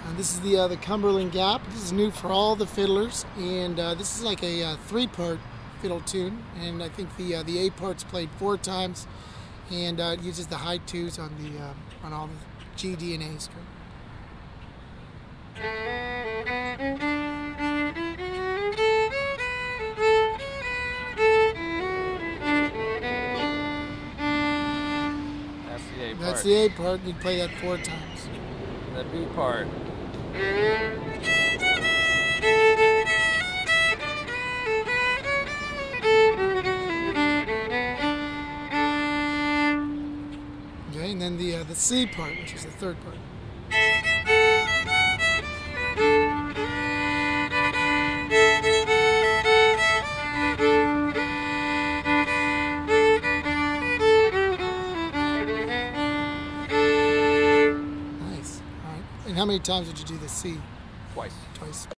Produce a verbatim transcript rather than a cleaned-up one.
Uh, this is the uh, the Cumberland Gap. This is new for all the fiddlers, and uh, this is like a uh, three-part fiddle tune. And I think the uh, the A part's played four times, and uh, it uses the high twos on the uh, on all the G, D, and A string. That's the A part. That's the A part. You play that four times. The B part. Okay, and then the uh, the C part, which is the third part. Nice. All right. And how many times did you do the C? Twice. Twice.